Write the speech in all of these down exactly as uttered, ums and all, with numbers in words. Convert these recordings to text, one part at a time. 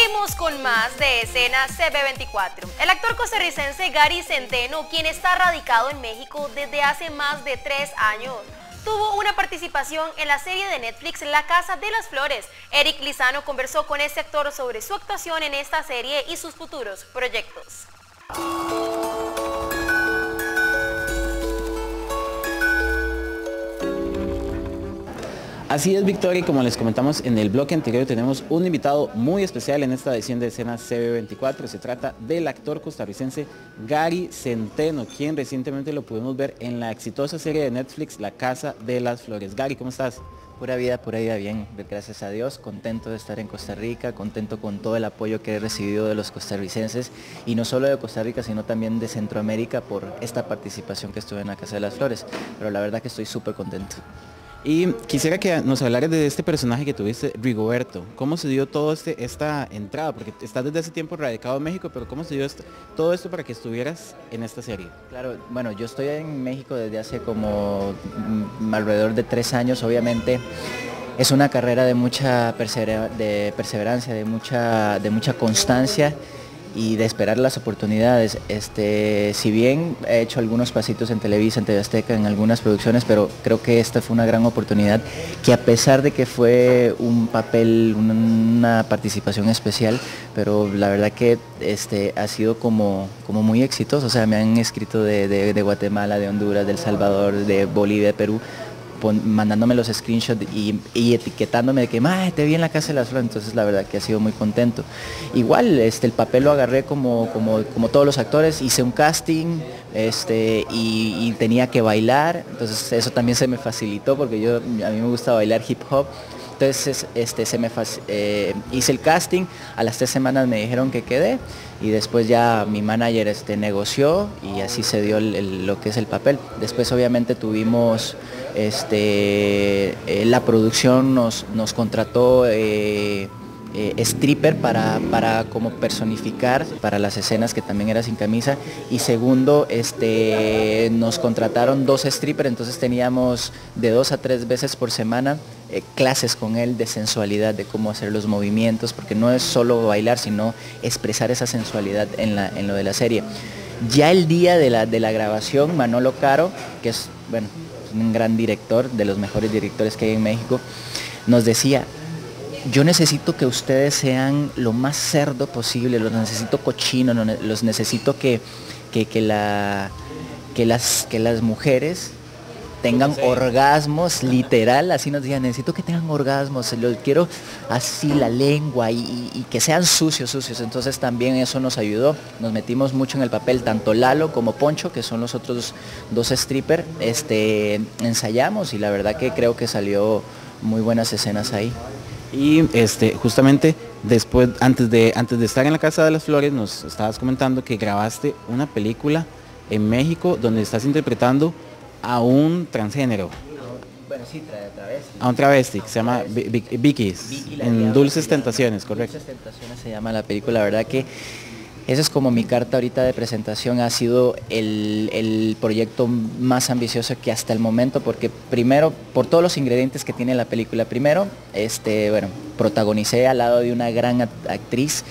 Seguimos con más de Escena C B veinticuatro. El actor costarricense Gary Centeno, quien está radicado en México desde hace más de tres años, tuvo una participación en la serie de Netflix La Casa de las Flores. Eric Lizano conversó con este actor sobre su actuación en esta serie y sus futuros proyectos. Así es, Victoria, y como les comentamos en el bloque anterior, tenemos un invitado muy especial en esta edición de Escena C B veinticuatro. Se trata del actor costarricense Gary Centeno, quien recientemente lo pudimos ver en la exitosa serie de Netflix La Casa de las Flores. Gary, ¿cómo estás? Pura vida, pura vida, bien, gracias a Dios, contento de estar en Costa Rica, contento con todo el apoyo que he recibido de los costarricenses, y no solo de Costa Rica, sino también de Centroamérica por esta participación que estuve en La Casa de las Flores, pero la verdad que estoy súper contento. Y quisiera que nos hablaras de este personaje que tuviste, Rigoberto. ¿Cómo se dio todo este, esta entrada? Porque estás desde hace tiempo radicado en México, pero ¿cómo se dio esto, todo esto para que estuvieras en esta serie? Claro, bueno, yo estoy en México desde hace como mm, alrededor de tres años, obviamente. Es una carrera de mucha persevera, de perseverancia, de mucha, de mucha constancia y de esperar las oportunidades. Este, si bien he hecho algunos pasitos en Televisa, en T V Azteca, en algunas producciones, pero creo que esta fue una gran oportunidad que, a pesar de que fue un papel, una participación especial, pero la verdad que este, ha sido como, como muy exitoso. O sea, me han escrito de, de, de Guatemala, de Honduras, de El Salvador, de Bolivia, de Perú, mandándome los screenshots y, y etiquetándome de que te vi en La Casa de las Flores. Entonces la verdad que ha sido muy contento. Igual este, el papel lo agarré como, como, como todos los actores, hice un casting este, y, y tenía que bailar, entonces eso también se me facilitó porque yo, a mí me gusta bailar hip hop. Entonces este, se me eh, hice el casting, a las tres semanas me dijeron que quedé y después ya mi manager este, negoció y así se dio el, el, lo que es el papel. Después obviamente tuvimos, este, eh, la producción nos, nos contrató eh, eh, stripper para, para como personificar para las escenas, que también era sin camisa, y segundo este, nos contrataron dos strippers, entonces teníamos de dos a tres veces por semana Eh, clases con él de sensualidad, de cómo hacer los movimientos, porque no es solo bailar, sino expresar esa sensualidad en, la, en lo de la serie. Ya el día de la, de la grabación, Manolo Caro, que es, bueno, un gran director, de los mejores directores que hay en México, nos decía: yo necesito que ustedes sean lo más cerdo posible, los necesito cochinos, los necesito que, que, que, la, que, las, que las mujeres tengan sí. orgasmos, literal, así nos decían, necesito que tengan orgasmos, los quiero así, la lengua, y, y, y que sean sucios, sucios. Entonces también eso nos ayudó, nos metimos mucho en el papel, tanto Lalo como Poncho, que son los otros dos strippers, este, ensayamos y la verdad que creo que salió muy buenas escenas ahí. Y este, justamente después, antes de, antes de estar en La Casa de las Flores, nos estabas comentando que grabaste una película en México donde estás interpretando a un transgénero. Bueno, sí, tra travesti. A un travesti, que se llama Vicky's, Vicky, en Dulces Tentaciones, correcto. Dulces Tentaciones se llama la película. La verdad que esa es como mi carta ahorita de presentación. Ha sido el, el proyecto más ambicioso que hasta el momento, porque primero, por todos los ingredientes que tiene la película. Primero, este, bueno, protagonicé al lado de una gran actriz,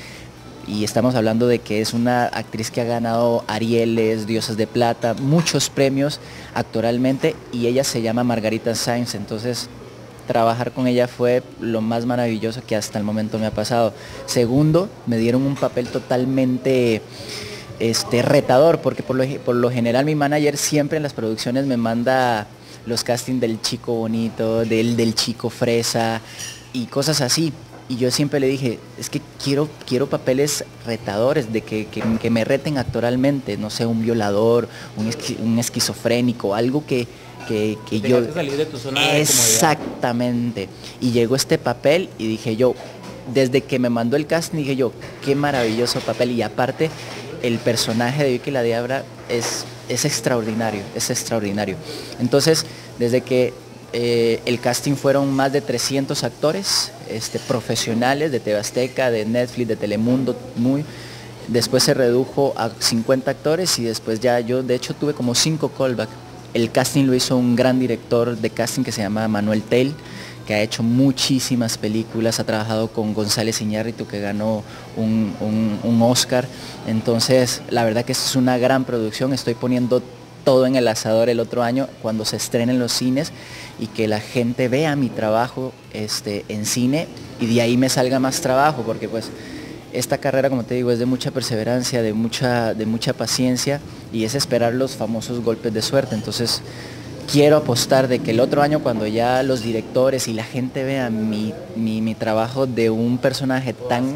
y estamos hablando de que es una actriz que ha ganado Arieles, Diosas de Plata, muchos premios actoralmente, y ella se llama Margarita Sainz. Entonces trabajar con ella fue lo más maravilloso que hasta el momento me ha pasado. Segundo, me dieron un papel totalmente este, retador, porque por lo, por lo general mi manager siempre en las producciones me manda los castings del chico bonito, del, del chico fresa y cosas así. Y yo siempre le dije, es que quiero, quiero papeles retadores, de que, que, que me reten actoralmente, no sé, un violador, un, esqui, un esquizofrénico, algo que, que, que yo... Que salir de tu zona de exactamente. Y llegó este papel y dije yo, desde que me mandó el casting, dije yo, qué maravilloso papel. Y aparte, el personaje de Vicky la Diabla es, es extraordinario, es extraordinario. Entonces, desde que Eh, el casting fueron más de trescientos actores este, profesionales de T V Azteca, de Netflix, de Telemundo, muy. Después se redujo a cincuenta actores y después ya yo, de hecho, tuve como cinco callbacks. El casting lo hizo un gran director de casting que se llama Manuel Tel, que ha hecho muchísimas películas, ha trabajado con González Iñárritu, que ganó un, un, un Oscar. Entonces, la verdad que es una gran producción. Estoy poniendo todo en el asador el otro año cuando se estrenen los cines y que la gente vea mi trabajo este, en cine y de ahí me salga más trabajo, porque pues esta carrera, como te digo, es de mucha perseverancia, de mucha, de mucha paciencia y es esperar los famosos golpes de suerte. Entonces quiero apostar de que el otro año, cuando ya los directores y la gente vea mi, mi, mi trabajo de un personaje tan...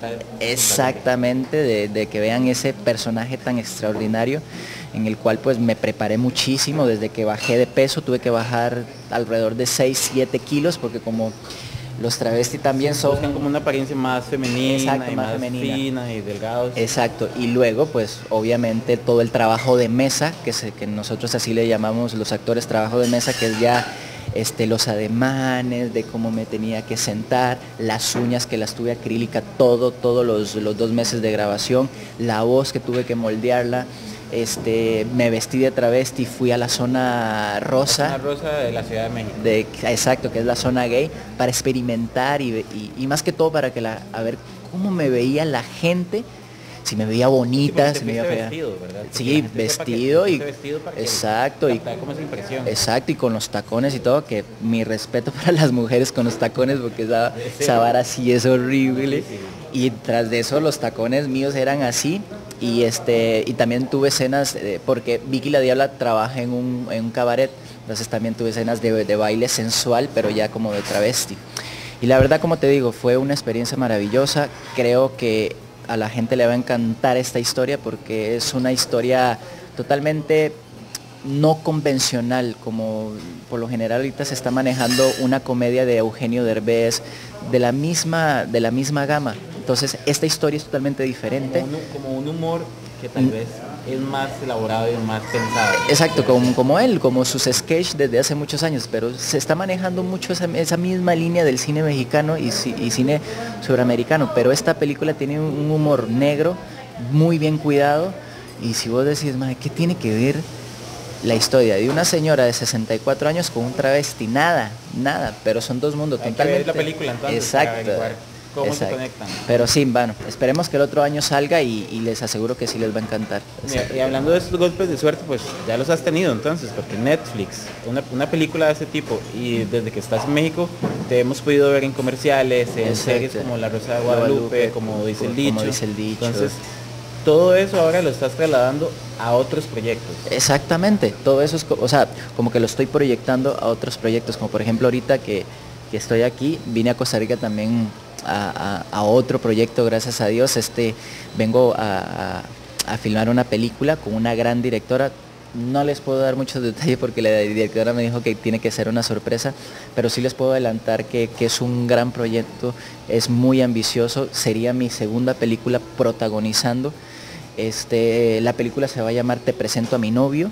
Exactamente, de, de que vean ese personaje tan extraordinario, en el cual pues me preparé muchísimo. Desde que bajé de peso tuve que bajar alrededor de seis, siete kilos, porque como los travestis también son... Buscan como una apariencia más femenina. Exacto, y más más femenina. fina y delgados. Exacto, y luego pues obviamente todo el trabajo de mesa, que, se, que nosotros así le llamamos los actores trabajo de mesa, que es ya este, los ademanes, de cómo me tenía que sentar, las uñas que las tuve acrílica todo, todos los, los dos meses de grabación, la voz que tuve que moldearla. Este, me vestí de travesti, fui a la zona rosa. La zona rosa de la Ciudad de México. De, exacto, que es la zona gay, para experimentar y, y, y más que todo para que la, a ver cómo me veía la gente, si me veía bonita, sí, si me veía fea. Vestido, ¿verdad? Sí, vestido y vestido para exacto y como esa impresión. Exacto, y con los tacones y todo, que mi respeto para las mujeres con los tacones, porque esa, esa vara sí es horrible. Sí, sí. Y tras de eso los tacones míos eran así. Y este y también tuve escenas, eh, porque Vicky la Diabla trabaja en un, en un cabaret, entonces también tuve escenas de, de baile sensual, pero ya como de travesti. Y la verdad, como te digo, fue una experiencia maravillosa. Creo que a la gente le va a encantar esta historia, porque es una historia totalmente no convencional, como por lo general ahorita se está manejando una comedia de Eugenio Derbez, de la misma, de la misma gama. Entonces esta historia es totalmente diferente. Como un, como un humor que tal mm. vez es más elaborado y más pensado. Exacto, como, como él, como sus sketches desde hace muchos años, pero se está manejando mucho esa, esa misma línea del cine mexicano y, y cine suramericano, pero esta película tiene un humor negro, muy bien cuidado, y si vos decís, madre, ¿qué tiene que ver la historia de una señora de sesenta y cuatro años con un travesti? Nada, nada, pero son dos mundos Hay totalmente... que ver la película entonces. Exacto. ¿Cómo Exacto. se conectan? Pero sí, bueno, esperemos que el otro año salga y, y les aseguro que sí les va a encantar. Y, y hablando de estos golpes de suerte, pues ya los has tenido entonces, porque Netflix, una, una película de ese tipo, y desde que estás en México, te hemos podido ver en comerciales, en Exacto. series como La Rosa de Guadalupe, Guadalupe como, dice el dicho. como dice el dicho. Entonces, todo eso ahora lo estás trasladando a otros proyectos. Exactamente, todo eso es, o sea, como que lo estoy proyectando a otros proyectos, como por ejemplo ahorita que, que estoy aquí, vine a Costa Rica también a, a, a otro proyecto, gracias a Dios. Este, vengo a, a, a filmar una película con una gran directora. No les puedo dar muchos detalles porque la directora me dijo que tiene que ser una sorpresa, pero sí les puedo adelantar que, que es un gran proyecto, es muy ambicioso, sería mi segunda película protagonizando. Este, la película se va a llamar Te presento a mi novio,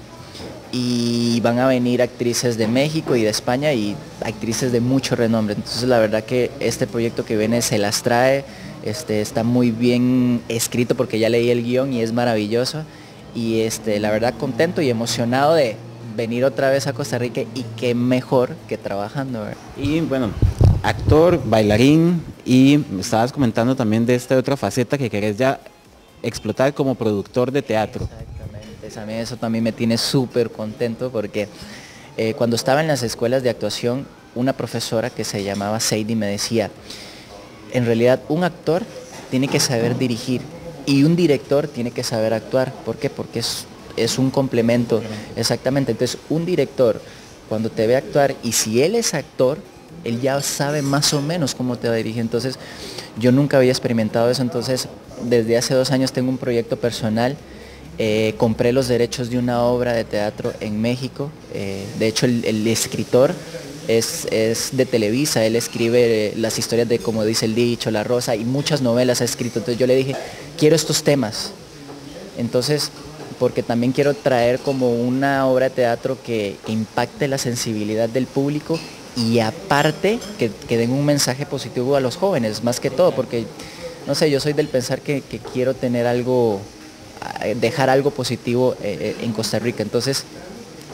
y van a venir actrices de México y de España y actrices de mucho renombre. Entonces la verdad que este proyecto que viene se las trae, este, está muy bien escrito porque ya leí el guión y es maravilloso. Y este, la verdad contento y emocionado de venir otra vez a Costa Rica, y qué mejor que trabajando, ¿verdad? Y bueno, actor, bailarín, y me estabas comentando también de esta otra faceta que querés ya explotar como productor de teatro. Exactamente, a mí eso también me tiene súper contento porque eh, cuando estaba en las escuelas de actuación, una profesora que se llamaba Sadie me decía, en realidad un actor tiene que saber dirigir y un director tiene que saber actuar. ¿Por qué? Porque es, es un complemento. Exactamente. Entonces, un director, cuando te ve actuar, y si él es actor, él ya sabe más o menos cómo te va a dirigir. Entonces, yo nunca había experimentado eso. Entonces, desde hace dos años tengo un proyecto personal. Eh, compré los derechos de una obra de teatro en México. Eh, de hecho, el, el escritor es, es de Televisa. Él escribe las historias de, como dice el dicho, La Rosa, y muchas novelas ha escrito. Entonces yo le dije, quiero estos temas. Entonces, porque también quiero traer como una obra de teatro que impacte la sensibilidad del público y aparte que, que den un mensaje positivo a los jóvenes, más que todo, porque, no sé, yo soy del pensar que, que quiero tener algo, dejar algo positivo eh, en Costa Rica. Entonces,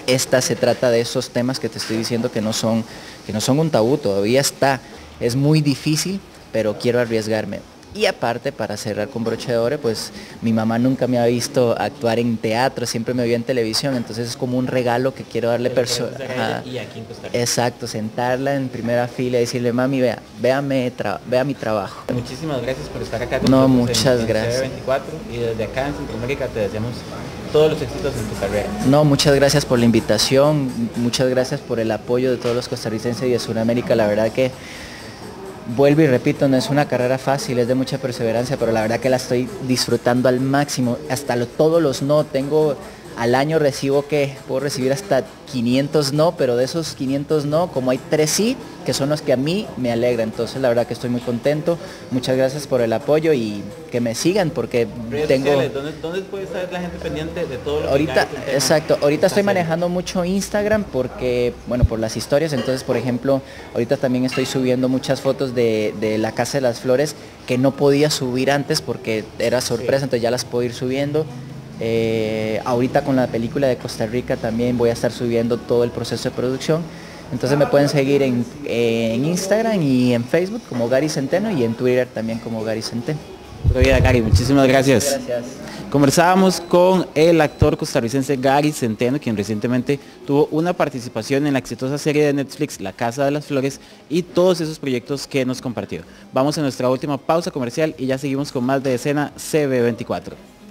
esta se trata de esos temas que te estoy diciendo que no son, que no son un tabú, todavía está, es muy difícil, pero quiero arriesgarme. Y aparte, para cerrar con broche de oro, pues mi mamá nunca me ha visto actuar en teatro, siempre me vio en televisión, entonces es como un regalo que quiero darle persona. Exacto, sentarla en primera fila y decirle, mami, vea, véame, vea mi trabajo. Muchísimas gracias por estar acá con no, nosotros muchas en, gracias. en C B veinticuatro, y desde acá en Centroamérica te deseamos todos los éxitos en tu carrera. No, muchas gracias por la invitación, muchas gracias por el apoyo de todos los costarricenses y de Sudamérica, la verdad que vuelvo y repito, no es una carrera fácil, es de mucha perseverancia, pero la verdad que la estoy disfrutando al máximo, hasta lo, todos los no, tengo al año recibo que puedo recibir hasta quinientos no, pero de esos quinientos no, como hay tres sí, que son los que a mí me alegra, entonces la verdad que estoy muy contento, muchas gracias por el apoyo y que me sigan porque redes tengo... Sociales, ¿dónde, ¿Dónde puede estar la gente pendiente de todo lo ahorita, que Gary exacto, ahorita estoy manejando mucho Instagram porque, bueno, por las historias, entonces por ejemplo, ahorita también estoy subiendo muchas fotos de, de la Casa de las Flores que no podía subir antes porque era sorpresa, sí. Entonces ya las puedo ir subiendo. Eh, ahorita con la película de Costa Rica también voy a estar subiendo todo el proceso de producción, entonces me pueden seguir en, en Instagram y en Facebook como Gary Centeno y en Twitter también como Gary Centeno. Vida, Gary, muchísimas gracias. Gracias. Conversábamos con el actor costarricense Gary Centeno, quien recientemente tuvo una participación en la exitosa serie de Netflix La Casa de las Flores y todos esos proyectos que nos compartió. Vamos a nuestra última pausa comercial y ya seguimos con más de Escena C B veinticuatro.